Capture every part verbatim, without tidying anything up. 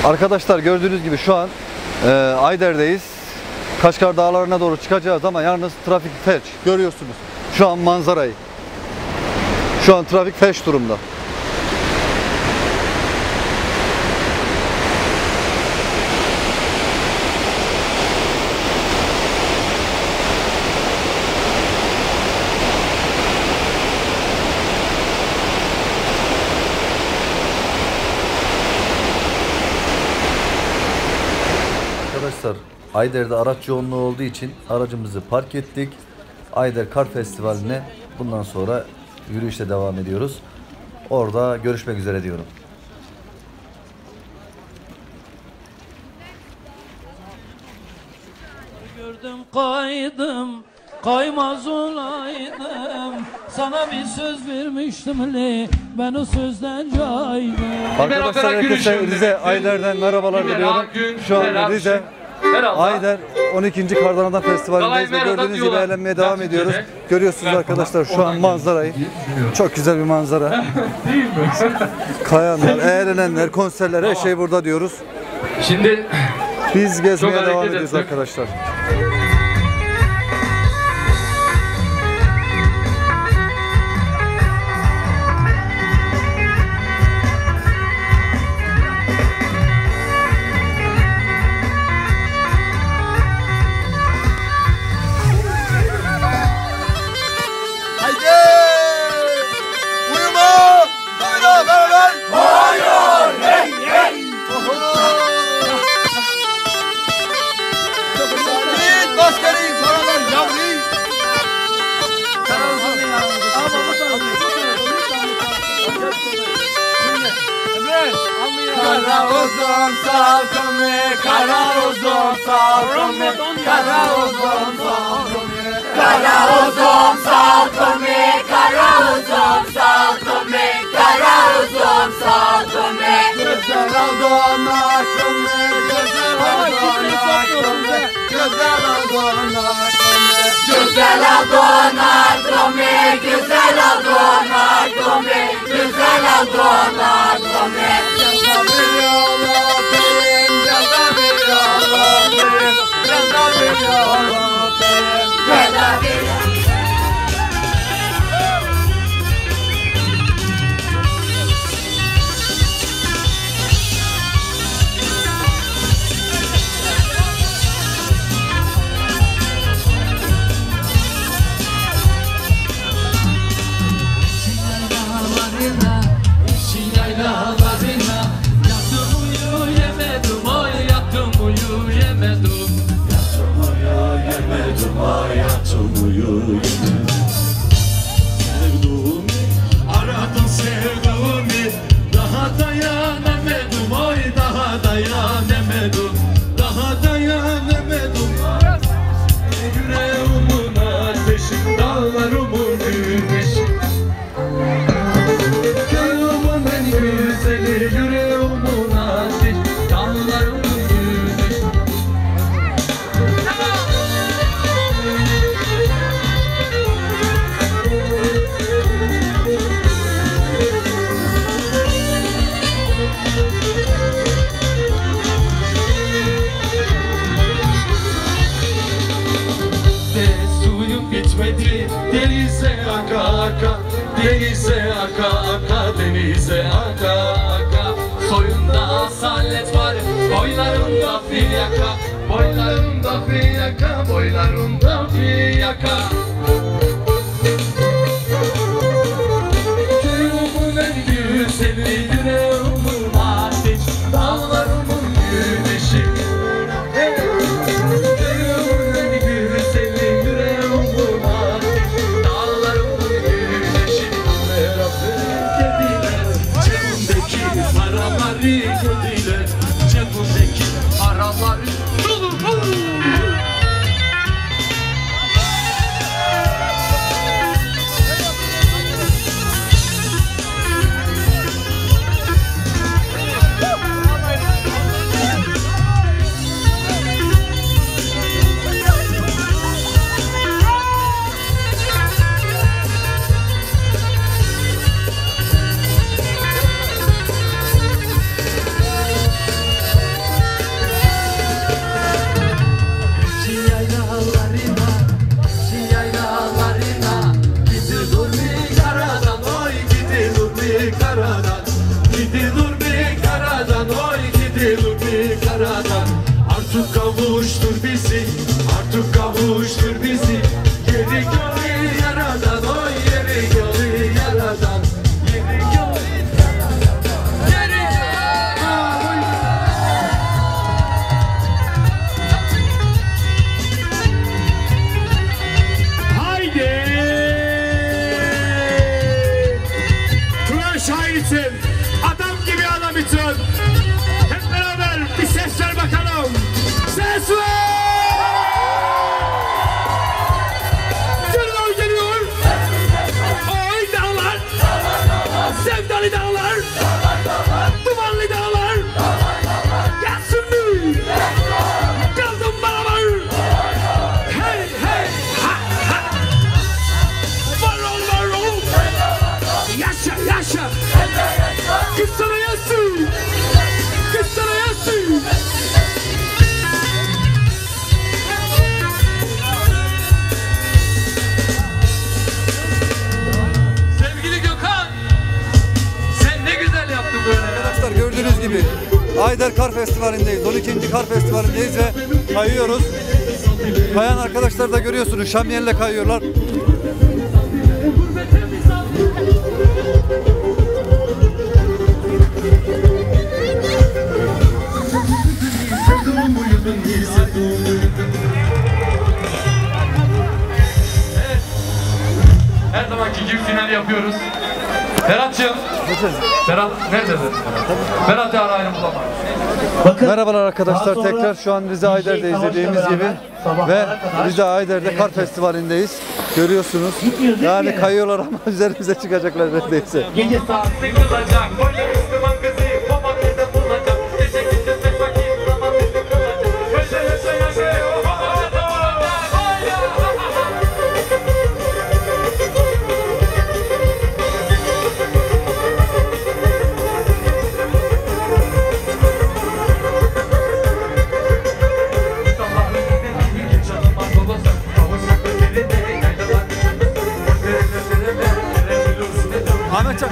Arkadaşlar gördüğünüz gibi şu an e, Ayder'deyiz. Kaşgar Dağları'na doğru çıkacağız ama yalnız trafik felç. Görüyorsunuz şu an manzarayı. Şu an trafik felç durumda. Arkadaşlar Ayder'de araç yoğunluğu olduğu için aracımızı park ettik. Ayder Kar Festivali'ne bundan sonra yürüyüşle devam ediyoruz. Orada görüşmek üzere diyorum. Gördüm kaydım, kaymaz olaydım. Sana bir söz vermiştim li, ben o sözden caydım. Arkadaşlar herkese Rize Ayder'den merhabalar diliyorum. Şu an Rize Ayder on ikinci Kardanada Festivali'ndeyiz ve gördüğünüz gibi eğlenmeye devam ediyoruz. Görüyorsunuz arkadaşlar şu an manzarayı. Çok güzel bir manzara. Kayanlar, eğlenenler, konserler, her şey burada diyoruz. Şimdi biz gezmeye devam ediyoruz arkadaşlar. Kara uzun salkımı, kara uzun salkımı, kara uzun salkımı, kara uzun salkımı, kara uzun salkımı, kara uzun salkımı. Güzel oldun aşkımı, güzel oldun aşkımı, güzel oldun aşkımı, güzel oldun aşkımı, güzel oldun aşkımı, güzel oldun aşkımı. Denize aka aka, denize aka aka, denize aka aka. Soyunda asalet var, boylarında fiyaka, boylarında fiyaka, boylarında fiyaka. Köyümün en güzeli, yüreğimin ateş, dağlarımın güneşi. Köyümün en güzeli, yüreğimin ateş, dağlarımın güneşi. Dediler, cebimdeki paraları dediler, cebimdeki paraları. Ayder Kar Festivali'ndeyiz. on ikinci Kar Festivali'ndeyiz ve kayıyoruz. Kayan arkadaşlar da görüyorsunuz. Şamiyel'le kayıyorlar. Her zamanki gibi final yapıyoruz. Ferhat'cığım. Ferhat nerede? Ferhat'ı arayın bulamadım. Bakın, Merhabalar arkadaşlar, daha sonra tekrar şu an Rize Ayder'de D J izlediğimiz Kavaş'la gibi beraber ve sabahlara kadar Rize Ayder'de Kar Festivali'ndeyiz. Görüyorsunuz. Gitmiyoruz, değil Yani mi? kayıyorlar ama üzerimize çıkacaklar neredeyse. Gece saat Sıkılacak, böyle Müslüman kızı, baba nerede bulacak? Gece gece tek vakit zaman bizi kılacak. Yaşa yaşa yaşa, o baba nerede bulacak? Vay ya! Ahmet Çak.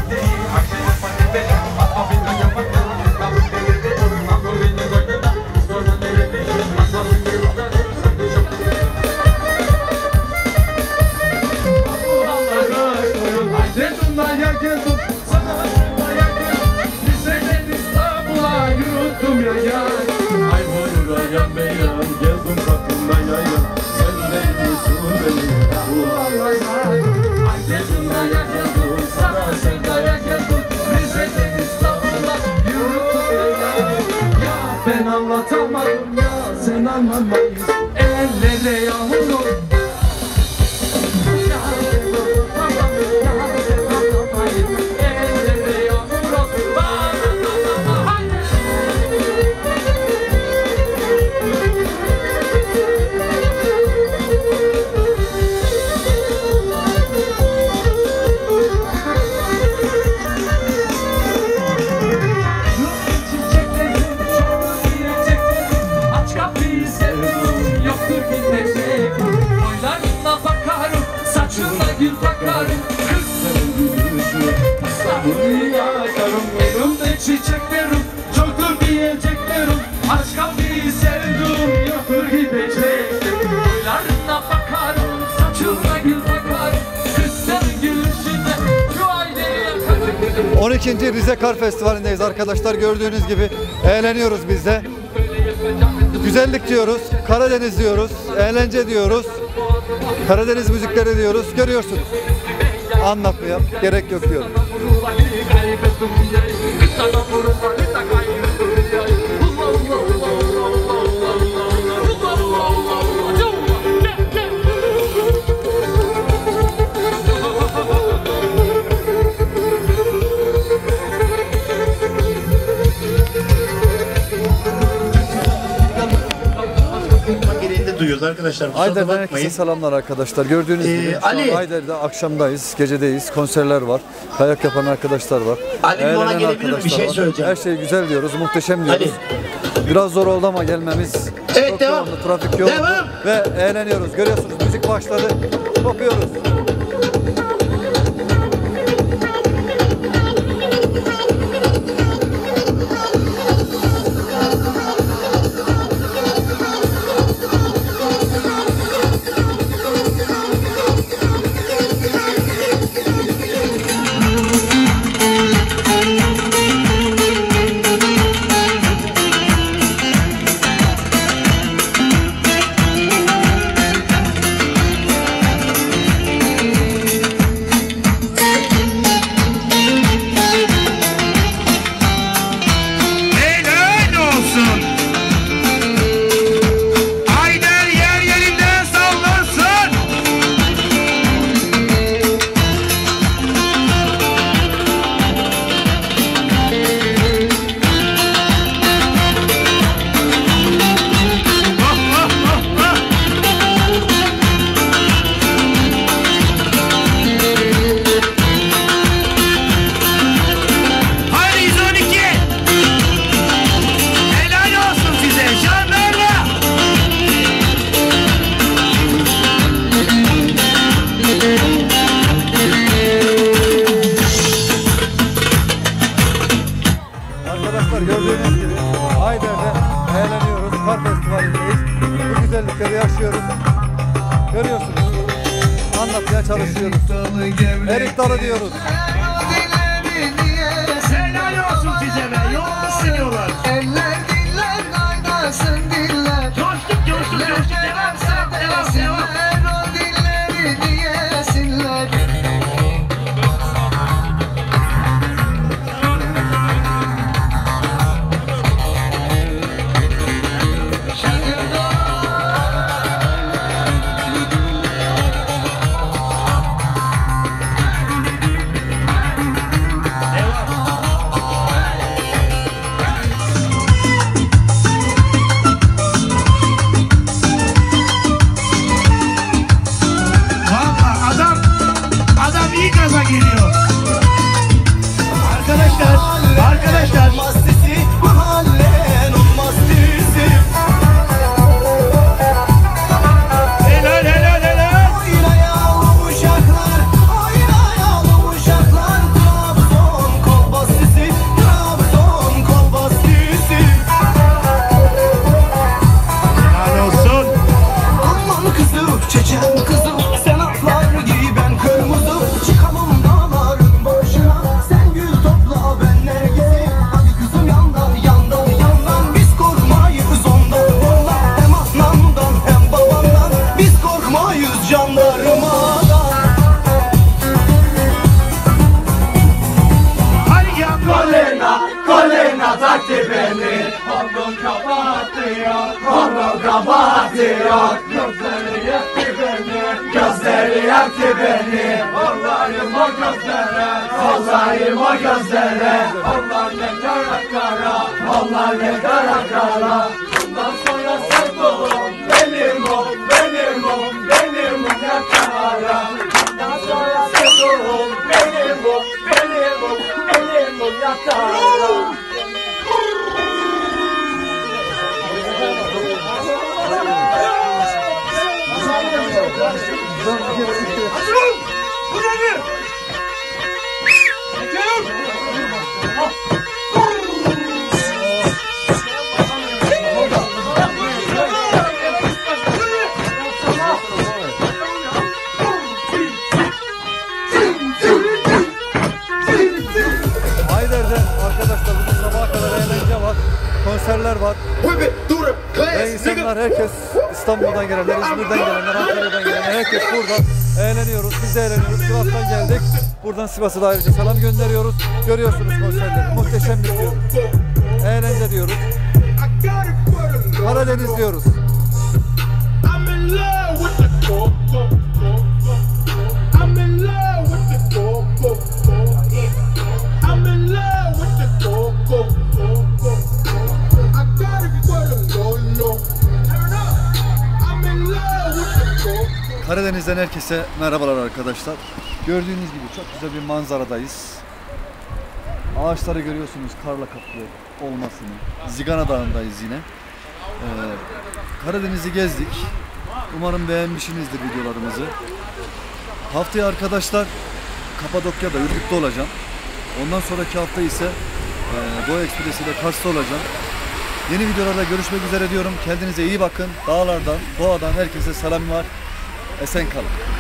Geldim kapından yaylan, sen neydisin benim? Geldim geldim, sana sevdaya geldim. Rize'den İstanbul'a yürüdüm ya. Ya ben anlatamadım ya, sen anlamayız. Ellere yağmur. Ellere yağmur. Aç kapıyı sevdim, yoktur gidecek. Boylarına bakarım, saçına gül takarım. Kız sevdim, İstanbul'u yakarım. Elimde çiçeklerim, çoktur diyeceklerim. Aç kapıyı sevdim, yoktur gidecek. Boylarına bakarım, saçına gül takarım. Kız sevdim, gülüşüne şu aileyi yakarım. on ikinci Rize Kar Festivali'ndeyiz arkadaşlar. Gördüğünüz gibi eğleniyoruz biz de. Güzellik diyoruz, Karadeniz diyoruz, eğlence diyoruz, Karadeniz müzikleri diyoruz. Görüyorsunuz. Anlatmaya gerek yok diyorum. gereğinde duyuyoruz arkadaşlar. Kusura Ayder'den bakmayın. herkese selamlar arkadaşlar. Gördüğünüz Ee, gibi şu Ali. an Ayder'de akşamdayız, gecedeyiz, konserler var, kayak yapan arkadaşlar var. Ali, bir ona eğlenen gelebilir miyim? Bir şey arkadaşlar var. söyleyeceğim. Her şey güzel diyoruz, muhteşem diyoruz. Ali. Biraz zor oldu ama gelmemiz. Evet, çok devam. yoğundu, trafik yoğundu Devam. ve eğleniyoruz. Görüyorsunuz, müzik başladı, kopuyoruz. anlatmaya çalışıyoruz. Erik dalı diyoruz. Helal olsun size be. Yolunu oynuyorlar. Eller diller kaynasın diller. Coştuk coştuk coştuk. Devam devam devam devam. O dilleri diyesinler. Valla adam adam iyi gaza geliyor. Arkadaşlar arkadaşlar Mastisi mahallen olmaz bizim. helal helal helal. Oynayalı uşaklar, oynayalı uşaklar. Trabzon kolbastisi, Trabzon kolbastisi. Helal olsun. Aman kızım, çeçen kızım, sen atlar giy ben kırmızı. Çıkamam dağların başına, sen gül topla ben nergisi. Hadi kızım yandan, yandan, yandan, biz korkmayız ondan, ondan. Hem anamdan hem babamdan, biz korkmayız jandarmadan. Hadi yan Kolena, kolena taktı beni. Kondom kapatıyor, kondom kapatıyor. Gözleri yaktı beni, gözleri yaktı beni. Kollarım o gözlere, kollarım o gözlere. Onlar ne kara kara, onlar ne kara kara. Bundan sonra sevduğum benim o, benim o, benim o ne kara. Bundan sonra sevduğum benim o, benim o, benim o ne kara. Bu nedir? Ayder'de arkadaşlar bugün sabaha kadar eğlence var. Konserler var. Ve insanlar herkes İstanbul'dan gelenler, İzmir'den gelenler, Ankara'dan gelenler herkes burada eğleniyoruz. Biz de eğleniyoruz. Sivas'tan geldik. Buradan Sivas'a da ayrıca selam gönderiyoruz. Görüyorsunuz konserleri. Muhteşem bir diyoruz. Eğlence diyoruz. Karadeniz diyoruz. I'm in love with the go go go go. I'm in love with the go go go. I'm in love with the go go go go. I gotta be going low low. I'm in love with the go go. Karadeniz'den herkese merhabalar arkadaşlar. Gördüğünüz gibi çok güzel bir manzaradayız. Ağaçları görüyorsunuz karla kaplı olmasını. Zigana Dağı'ndayız yine. Ee, Karadeniz'i gezdik. Umarım beğenmişsinizdir videolarımızı. Haftaya arkadaşlar Kapadokya'da Ürgüp'te olacağım. Ondan sonraki hafta ise e, Doğu Ekspresi ile Kars'ta olacağım. Yeni videolarda görüşmek üzere diyorum. Kendinize iyi bakın. Dağlardan, doğadan herkese selam var. Esen kalın.